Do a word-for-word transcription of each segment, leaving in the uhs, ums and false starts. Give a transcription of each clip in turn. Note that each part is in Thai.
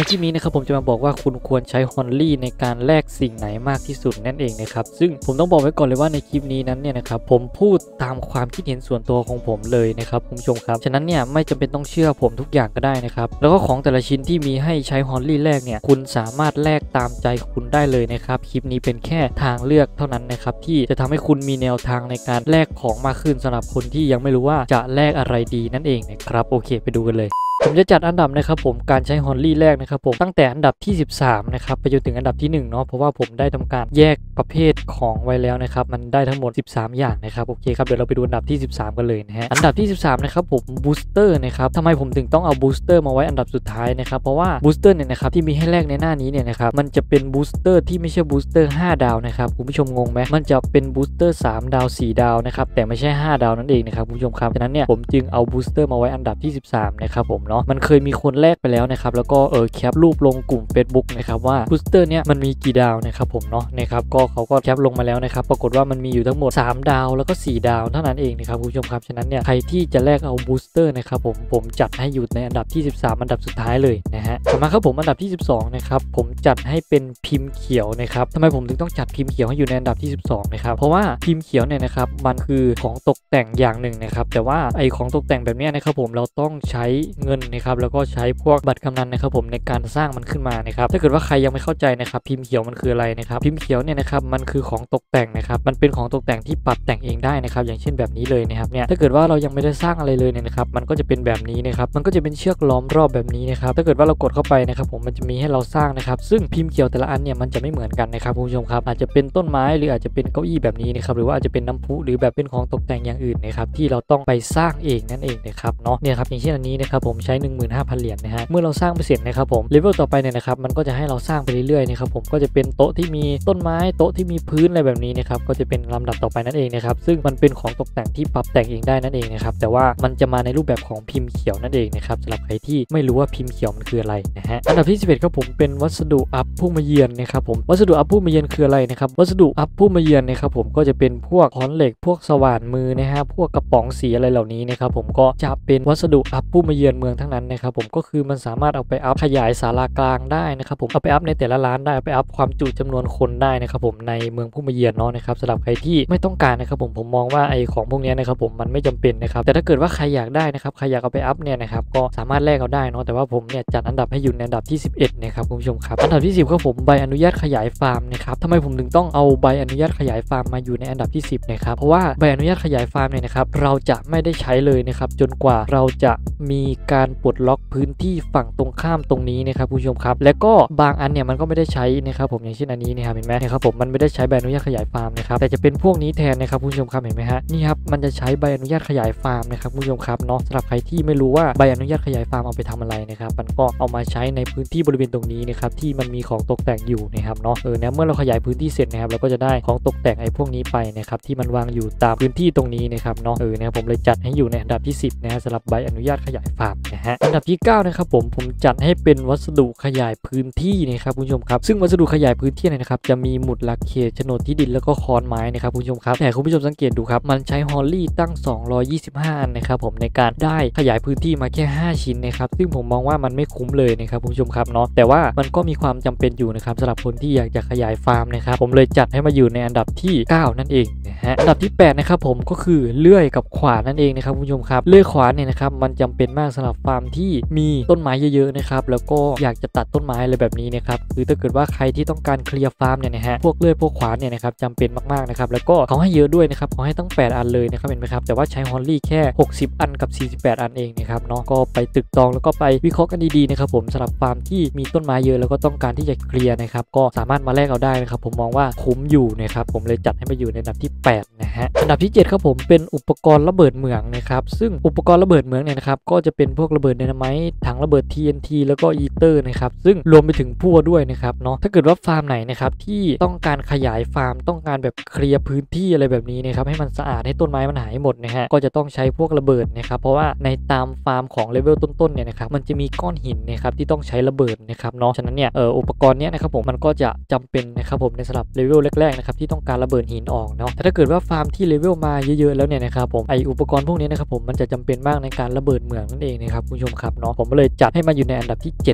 คลิปนี้นะครับผมจะมาบอกว่าคุณควรใช้ฮอนลี่ในการแลกสิ่งไหนมากที่สุดนั่นเองนะครับซึ่งผมต้องบอกไว้ก่อนเลยว่าในคลิปนี้นั้นเนี่ยนะครับผมพูดตามความคิดเห็นส่วนตัวของผมเลยนะครับคุณผู้ชมครับฉะนั้นเนี่ยไม่จำเป็นต้องเชื่อผมทุกอย่างก็ได้นะครับแล้วก็ของแต่ละชิ้นที่มีให้ใช้ฮอนลี่แลกเนี่ยคุณสามารถแลกตามใจคุณได้เลยนะครับคลิปนี้เป็นแค่ทางเลือกเท่านั้นนะครับที่จะทำให้คุณมีแนวทางในการแลกของมากขึ้นสำหรับคนที่ยังไม่รู้ว่าจะแลกอะไรดีนั่นเองนะครับโอเคไปดูกันเลยผมจะจัดอันดับนะครับผมการใช้ฮอนลี่แรกนะครับผมตั้งแต่อันดับที่สิบสามนะครับไปจนถึงอันดับที่หนึ่งเนาะเพราะว่าผมได้ทำการแยกประเภทของไว้แล้วนะครับมันได้ทั้งหมดสิบสามอย่างนะครับโอเคครับเดี๋ยวเราไปดูอันดับที่สิบสามกันเลยนะฮะอันดับที่สิบสามนะครับผมบูสเตอร์นะครับทำไมผมถึงต้องเอาบูสเตอร์มาไว้อันดับสุดท้ายนะครับเพราะว่าบูสเตอร์เนี่ยนะครับที่มีให้แลกในหน้านี้เนี่ยนะครับมันจะเป็นบูสเตอร์ที่ไม่ใช่บูสเตอร์ห้าดาวนะครับคุณผู้ชมงงไหมมันจะเป็นบูสเตอร์สามดาวสี่ดาวนะครับแต่ไม่ใช่ห้าดาวนั่นเองนะครับคุณผู้ชมครับฉะนั้นเนี่ยผมจึงเอาบูสเตอร์มาไว้อันดับที่สิบสามนะครับผมเนาะมันเคยมีคนแลกไปแล้วนะครับแล้วก็เออแคปรูปลงกลุ่ม Facebook นะครับว่าบูสเตอร์เนี่ยมันมีกี่ดาวนะครับผมเนาะนะครับก็เขาก็แคปลงมาแล้วนะครับปรากฏว่ามันมีอยู่ทั้งหมดสามดาวแล้วก็สี่ดาวเท่านั้นเองนะครับคุณผู้ชมครับฉะนั้นเนี่ยใครที่จะแลกเอาบูสเตอร์นะครับผมผมจัดให้อยู่ในอันดับที่สิบสามอันดับสุดท้ายเลยนะฮะต่อมาครับผมอันดับที่สิบสองนะครับผมจัดให้เป็นพิมพ์เขียวนะครับทำไมผมถึงต้องจัดพิมพ์เขียวให้อยู่ในอันดับที่สิบสองนะครับเพราะว่าพิมพ์เขียวเนี่ยนะครับมันคือของตกแต่งอย่างหนึ่งนะครับแต่ว่าไอของตกแต่งแบบนี้นะครับผมเราต้องใช้เงินนะครับแล้วก็ใช้พวกบัตรกำนันนะครับผมในการสร้างมันขึ้นมานะครับถ้าเกิดว่าใครยังไม่เข้าใจนะครับพิมพ์เขียวมันคืออะไรนะครับพิมพ์เขียวเนี่ยนะครับมันคือของตกแต่งนะครับมันเป็นของตกแต่งที่ปรับแต่งเองได้นะครับอย่างเช่นแบบนี้เลยนะครับเนี่ยถ้าเกิดว่าเรายังไม่ได้สร้างอะไรเลยเนี่ยนะครับมันก็จะเป็นแบบนี้นะครับมันก็จะเป็นเชือกล้อมรอบแบบนี้นะครับถ้าเกิดว่าเรากดเข้าไปนะครับผมมันจะมีให้เราสร้างนะครับซึ่งพิมพ์เขียวแต่ละอันเนี่ยมันจะไม่เหมือนกันนะครับคุณผู้ชมครับอาจจะเป็นต้นไม้หรืออาจจะเป็นเก้าอี้แบบนี้นะครับหรือว่าอาจจะเป็นน้ำพุหรือแบบเป็นของตกแต่งอย่างอื่นนะครับที่เราต้องไปสร้างเองนั่นเองนะครับเนาะเนี่ยครับอย่างเช่นอันนี้นะครับผมใช้ หนึ่งหมื่นห้าพัน เหรียญนะฮะเมื่อเราสร้างไปเสร็จนะครับผมเลเวลต่อไปเนี่ยนะครับมันก็จะให้เราสร้างไปเรื่อยๆนะครับผมก็จะเป็นโต๊ะที่มีต้นไม้โต๊ะที่มีพื้นอะไรแบบนี้นะครับก็จะเป็นลำดับต่อไปนั่นเองนะครับซึ่งมันเป็นของตกแต่งที่ปรับแต่งเองได้นั่นเองนะครับแต่ว่ามันจะมาในรูปแบบของพิมพ์เขียวนั่นเองนะครับสำหรับใครที่ไม่รู้ว่าพิมพ์เขียวมันคืออะไรนะฮะอันดับที่สิบเอ็ดครับผมเป็นวัสดุอัพผู้มาเยือนนะครับผมวัสดุอัพผู้มาเยือนคืออะไรนะครับวัสดุอัพผู้มาเยือนนะครับผมก็จะเป็นพวกค้อนเหล็กพวกสว่านมือนะฮะพวกกระป๋องสีอะไรเหล่านี้นะครับผมก็จะเป็นวัสดุอัพผู้มาเยือนเมืองทั้งนั้นนะครับผมก็คือมันสามารถเอาไปอัพขยายศาลากลางได้นะครับผมเอาไปอัพในแต่ละร้านได้เอาไปอัพความจุจำนวนคนได้นะครับผมในเมืองผู้มาเยือนเนาะนะครับสำหรับใครที่ไม่ต้องการนะครับผมผมมองว่าไอของพวกนี้นะครับผมมันไม่จำเป็นนะครับแต่ถ้าเกิดว่าใครอยากได้นะครับใครอยากเอาไปอัพเนี่ยนะครับก็สามารถแลกเอาได้เนาะแต่ว่าผมเนี่ยจัดอันดับให้อยู่ในอันดับที่สิบเอ็ดนะครับคุณผู้ชมครับอันดับที่สิบครับผมใบอนุญาตขยายฟาร์มนะครับทำไมผมถึงต้องเอาใบอนุญาตขยายฟาร์มมาอยู่ในอันดับที่สิบนะครับเพราะว่าใบอนุญาตขยายฟาร์มเนี่ยนะครับเราจะไม่ได้ใช้เลยนะครับจนกว่าเราจะมีการปลดล็อกพื้นที่ฝั่งตรงข้ามตรงนี้นะครับคุณผู้ชมครับและก็บางอันเนี่ยมันก็ไม่ได้ใช้นะครับผมอย่างเช่นอันนี้นะครับเห็นไหมนะครับผมมันไม่ได้ใช้ใบอนุญาตขยายฟาร์มนะครับแต่จะเป็นพวกนี้แทนนะครับคุณผู้ชมครับเห็นไหมฮะนี่ครับมันจะใช้ใบอนุญาตขยายฟาร์มนะครับคุณผู้ชมครับเนาะสำหรับใครที่ไม่รู้ว่าใบอนุญาตขยายฟาร์มเอาไปทำอะไรนะครับมันก็เอามาใช้ในพื้นที่บริเวณตรงนี้นะครับที่มันมีของตกแต่งอยู่นะครับเนาะเออเนี่ยเมื่อเราขยายพื้นที่เสร็จนะครับเราก็จะได้ของตกแต่งไอ้พวกนี้ไปนะครับที่มันวางอยู่ตามพื้นที่ตรงนี้นะครับเนาะเออเนี่ยผมเลยจัดให้อยู่ในอันดับที่สิบนะฮะสำหรับใบอนุญาตขยายฟาร์มนะฮะอันดับที่เก้านะครับผมผมจัดให้เป็นวัสดุขยายพื้นที่นะครับคุณผู้ชมครับซึ่งวัสดุขยายพื้นที่นะครับจะมีหมุดหลักเขตโฉนดที่ดินแล้วก็ค้อนไม้นะครับคุณผู้ชมครับแต่คุณผู้ชมสังเกตดูครับมันใช้ฮอลลี่ตั้งสองร้อยยี่สิบห้าอันนะครับผมในการได้ขยายพื้นที่มาแค่ห้าชิ้นนะครับซึ่งผมมองว่ามันไม่คุ้มเลยนะครับคุณผู้ชมครับเนาะแต่ว่ามันก็มีความจำเป็นอยู่นะครับสำหรับคนที่อยากจะขยายฟาร์มนะครับผมเลยจัดให้มาอยู่ในอันดับที่เก้านั่นเองนะฮะอันดับที่แปดนะครับผมก็คือเลื่อยกับขวานนั่นเองนะครับคุณผู้ชมครับเลื่อยขวานเนี่ยนะครับมันจำเป็นมากสำหรับฟาร์มที่มีต้นไม้เยอะๆนะครับแล้วก็อยากจะตัดต้นไม้อะไรแบบนี้นะครับคือถ้าเกิดว่าใครที่ต้องการเคลียร์ฟาร์มเนี่ยนะฮะพวกเลื่อยพวกขวานเนี่ยนะครับจำเป็นมากๆนะครับแล้วก็เขาให้เยอะด้วยนะครับเขาให้ตั้งแปดอันเลยนะครับเห็นไหมครับแต่ว่าใช้ฮอลลี่แค่หกสิบอันกับสี่สิบแปดอันเองนะครับเนาะก็ไปตึกตองแล้วก็ไปวิเคราะห์กันดีๆนะครับผมสำหรับฟาร์มที่มีต้นไม้เยอะแล้วก็ต้องการที่จะเคลียร์นะครับก็สามารถมาแลกเอาได้นะครับผมมองว่าคุ้มอยู่นะครับผมเลยจัดให้มาอยู่ในอันดับที่แปดนะฮะอันดับที่เจ็ดครับผมเป็นอุปกรณ์ระเบิดเหมืองนะครับซึ่งอุปกรณ์ระเบิดเหมืองเนี่ยนะครับก็จะเป็นพวกระเบิดไดนาไมต์ถังระเบิด ที เอ็น ที แล้วก็อีเตอร์นะครับซึ่งรวมไปถึงพั่วด้วยนะครับเนาะถ้าเกิดว่าฟาร์มไหนนะครับที่ต้องการขยายฟาร์มต้องการแบบเคลียร์พื้นที่อะไรแบบนี้นะครับให้มันสะอาดให้ต้นไม้มันหายหมดนะฮะก็จะต้องใช้พวกระเบิดนะครับเพราะว่าในตามฟาร์มของเลเวลต้นๆเนี่ยนะครับมันจะมีก้อนหินนะครับที่ต้องใช้ระเบิดนะครับเนาะฉะนั้นเนี่ยเอออุปกรณ์เนี้ยนะครับผมมันก็จะจำเป็นนะครับผมในสำหรับเลเวลแรกๆนะครับที่ต้องการระเบิดหินออกเนาะแต่ถ้าเกิดว่าฟาร์มที่เลเวลมาเยอะๆแล้วเนี่ยนะครับผมไออุปกรณ์พวกนี้นะครับผมมันจะจำเป็นมากในการระเบิดเหมืองนั่นเองนะครับคุณผู้ชมครับเนาะผมก็เลยจัดให้มาอยู่ในอันดับที่เจ็ด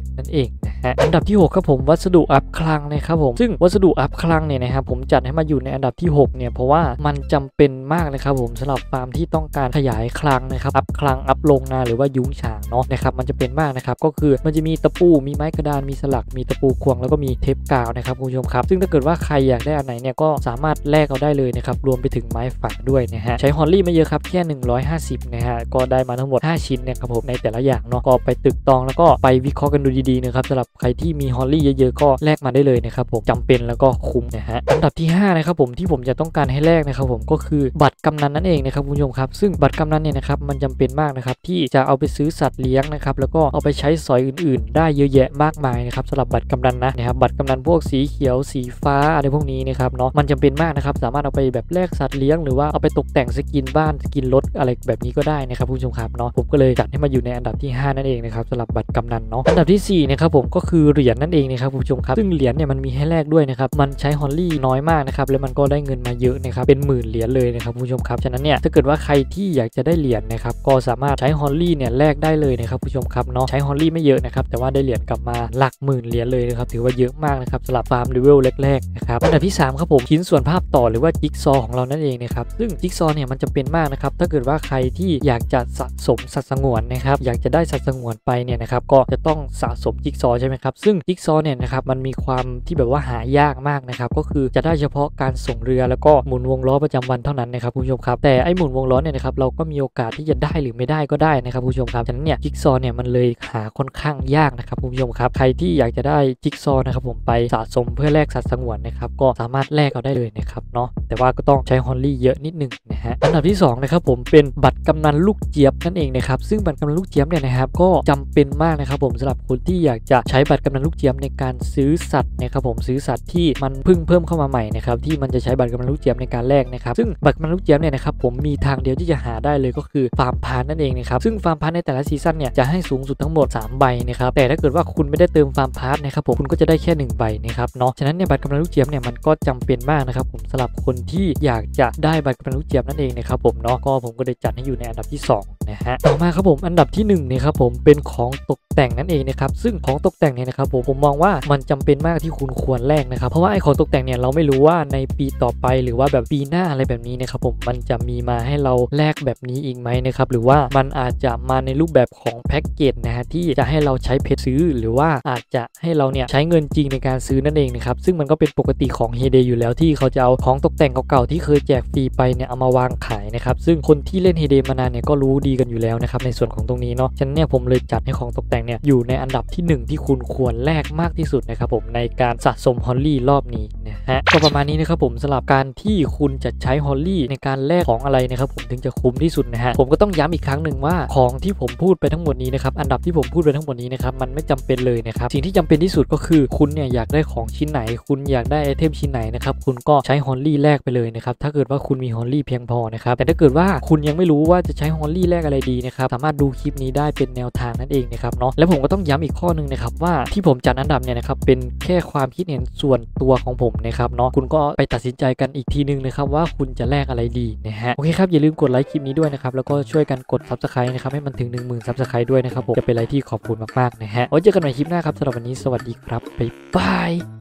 นั่นเองนะฮะอันดับที่หกครับผมวัสดุอัพคลังนะครับผมซึ่งวัสดุอัพคลังเนี่ยนะครับผมจัดให้มาอยู่ในอันดับที่หกเนี่ยเพราะว่ามันจำเป็นมากเลยครับผมสำหรับฟาร์มที่ต้องการขยายคลังนะครับอัพคลังอัพลงนาหรือว่ายุ้งฉางเนาะนะครับมันจะเป็นมากนะครับก็คือมันจะมีตะปูมีไม้กระดานมีสลักมีตะปูควงแล้วก็มีเทปกาวนะครับคุณผู้ชมครับซึ่งถ้าเกิดว่าใครอยากได้อันไหนเนี่ยก็สามารถแลกเอาได้เลยนะครับรวมไปถึงไม้ฝักด้วยนะฮะใช้ฮอลลี่ไม่เยอะครับแค่หนึ่งร้อยห้าสิบนะฮะก็ได้มาทั้งหมดห้าชิ้นนะครับผมในแต่ละอย่างเนาะก็ไปตึกตองแล้วก็ไปวิเคราะห์กันดูดีๆนะครับสำหรับใครที่มีฮอลลี่เยอะๆก็แลกมาได้เลยนะครับผมจำเป็นแล้วก็คุ้มนะฮะอันดับที่ห้านะครับผมที่ผมจะต้องการให้แลกนะครับผมก็คือบัตรกำนันนั่นเองนะครับคุณผู้ชมครับซึ่งบัตรกำนันเนี่ยนะครับมันจำเป็นมากนะครับที่จะเอาไปซื้อสัตว์เลี้ยงนะครับแล้วก็เอาไปใช้สอยอื่นๆได้เยอะแยะมากมายนะครับสำหรับบัตรกำนันนะนะครับบัตรกำนันพวกสีเขียวสีฟ้าอะไรพวกนี้นะครับเนาะมันจำเป็นมากนะครับสามารถเอาไปแบบแลกสัตว์เลี้ยงหรือว่าเอาไปตกแต่งสกินบ้านสกินรถอะไรแบบนี้ก็ได้นะครับคุณผู้ชมครับเนาะผมก็เลยจัดให้มาอยู่ในอันดับที่ห้านั่นเองนะครับสำหรับบัตรกำนันเนาะอันดับที่สี่นะครับผมก็คือเหรียญนั่นเองนะครับคุณผู้ชมครับซึ่งเหรียญเนี่ยมันมีให้แลกด้วยนะครับมันใช้ฮอลลี่น้อยมากนะครับแล้วมันก็ได้เงินมาเยอะนะครับเป็นหมื่นเหรียญเลยนะครับคุณผู้ชมครับฉะนั้นเนี่ยถ้าเกิดว่าใครที่อยากจะได้เหรียญนะครับก็สามารถใช้ฮอลลี่เนี่ยแลกได้เลยนะครับคุณผู้ชมครับเนาะใช้ฮอลลี่ไม่เยอะนะครับแต่ว่าได้เหรียญกลับมาหลักหมื่นเหรียญเลยนะครับถือว่าเยอะมากนะครับสำหรับฟาร์มเลเวลแรกๆนะครับอันดับที่สามครับผมชิ้นส่วนภาพต่อหรือว่าจิ๊กซอของเรานั่นเองนะครับซึ่งจิ๊กซอเนี่ยมันจะเป็นมากนะครับถ้าเกิดว่าใครที่อยากจะสะสมสัตว์สงวนนะครับอยากจะได้สัตว์สงวนไปเนี่ยนะครับก็จะต้องสะสมจิ๊กซอใช่ไหมครับซึ่งจิ๊กซอเนี่ยนะครับมันมีความที่แบบว่าหายากมากนะครับก็คือจะได้เฉพาะการส่งเรือแล้วก็หมุนวงล้อประจำวันเท่านั้นนะครับคุณผู้ชมครับแต่ไอ้หมุนวงล้อเนี่ยนะครับเราก็มีโอกาสที่จะได้หรือไม่ได้ก็ได้นะครับคุณผู้ชมครับฉะนั้นเนี่ยจิ๊กซอเนี่ยมันเลยหาค่อนข้างยากนะครับคุณผู้ชมครับใครที่อยากจะได้จิ๊กซอนะครับผมไปสะสมเพื่อแลกสัตว์สงวนนะครับก็สามารถแลกเอาได้เลยนะครับเนาะแต่ว่าก็ต้องใช้ฮอลลี่เยอะนิดนึงนะฮะอันดับที่สองนะครับผมเป็นบัตรกำนันลูกเจี๊ยบนั่นเองนะครับซึ่งบัตรกำนันลูกเจี๊ยบเนี่ยนะครับก็จำเป็นมากนะครับผมสำหรับคนที่อยากจะใช้บัตรกำนันลูกเจี๊ยบในการซื้อสัตว์นะครับผมซื้อสัตว์ที่มันเพิ่งเพิ่มเข้ามาใหม่นะครับที่มันจะใช้บัตรกำนันลูกเจี๊ยบในการแลกนะครับซึ่งบัตรกำนันลูกเจี๊ยบเนี่ยนะครับผมมีทางเดียวที่จะหาได้เลยก็คือฟาร์มพาร์ทนั่นเองนะครับซึ่งฟาร์มพาร์ทในแต่ละซีซั่นเนี่ยจะให้สูงสุดทั้งหมดสามใบนะครับแต่ถ้าเกิดว่าคุณไม่ได้เติมฟาร์มพาร์ทนะครับผมคุณก็จะได้แค่หนึ่งใบนะครับเนาะฉะนั้นเนี่ยบัตรกำนันลูกเจี๊ยบเนี่ยมันก็จำเป็นมากนะครับผมสำหรับคนที่อยากจะได้บัตรกำนันลูกเจี๊ยบนั่นเองนะครับผมเนาะก็ผมก็เลยจัดให้อยู่ในอันดับที่สองนะฮะต่อมาครับผมอันดับที่หนึ่งนะครับผมเป็นของตกแต่งนั่นเองนะครับซึ่งของตกแต่งเนี่ยนะครับผมผมมองว่ามันจำเป็นมากที่คุณควรแลกนะครับเพราะว่าไอ้ของตกแต่งเนี่ยเราไม่รู้ว่าในปีต่อไปหรือว่าแบบปีหน้าอะไรแบบนี้นะครับผมมันจะมีมาให้เราแลกแบบนี้อีกไหมนะครับหรือว่ามันอาจจะมาในรูปแบบของแพ็กเกจนะฮะที่จะให้เราใช้เพชรซื้อหรือว่าอาจจะให้เราเนี่ยใช้เงินจริงในการซื้อนั่นเองนะครับซึ่งมันก็เป็นปกติของ Hay Day อยู่แล้วที่เขาจะเอาของตกแต่งเก่าๆที่เคยแจกฟรีไปเนี่ยเอามาวางขายนะครับซึ่งคนที่เล่น Hay Day มานานเนี่ยก็รู้ดีกันอยู่แล้วนะครับในส่วนของตรงนี้เนาะฉะนั้นเนี่ยผมเลยจัดให้ของตกแต่งเนี่ยอยู่ในอันดับที่หนึ่งที่คุณควรแลกมากที่สุดนะครับผมในการสะสมฮอลลี่รอบนี้นะฮะก็ประมาณนี้นะครับผมสำหรับการที่คุณจะใช้ฮอลลี่ในการแลกของอะไรนะครับผมถึงจะคุ้มที่สุดนะฮะผมก็ต้องย้ำอีกครั้งหนึ่งว่าของที่ผมพูดไปทั้งหมดนี้นะครับอันดับที่ผมพูดไปทั้งหมดนี้นะครับมันไม่จำเป็นเลยนะครับสิ่งที่จำเป็นที่สุดก็คือคุณเนี่ยอยากได้ของชิ้นไหนคุณอยากได้ไอเทมชิ้นไหนนะครับคุณก็ใช้ฮอลลี่แลกไปเลยนะครับถ้าเกิดว่าคุณมีฮอลลี่เพียงพอนะครับแต่ถ้าเกิดว่าคุณยังไม่รู้ว่าจะใช้ฮอลลี่แลกอะไรดีนะครับสามารถดูคลิปนี้ได้เป็นแนวทางนั่นเองนะครับเนาะและผมก็ต้องย้ำอีกข้อนึงนะครับว่าที่ผมจัดอันดับเนี่ยนะครับเป็นแค่ความคิดเห็นส่วนตัวของผมนะครับเนาะคุณก็ไปตัดสินใจกันอีกทีนึงนะครับว่าคุณจะแลกอะไรดีนะฮะโอเคครับอย่าลืมกดไลค์คลิปนี้ด้วยนะครับแล้วก็ช่วยกันกด ซับสไครบ์ นะครับให้มันถึง หนึ่งหมื่น ซับสไครบ์ ด้วยนะครับผมจะเป็นอะไรที่ขอบคุณมากๆนะฮะไว้เจอกันใหม่คลิปหน้าครับสำหรับวันนี้สวัสดีครับบ๊ายบาย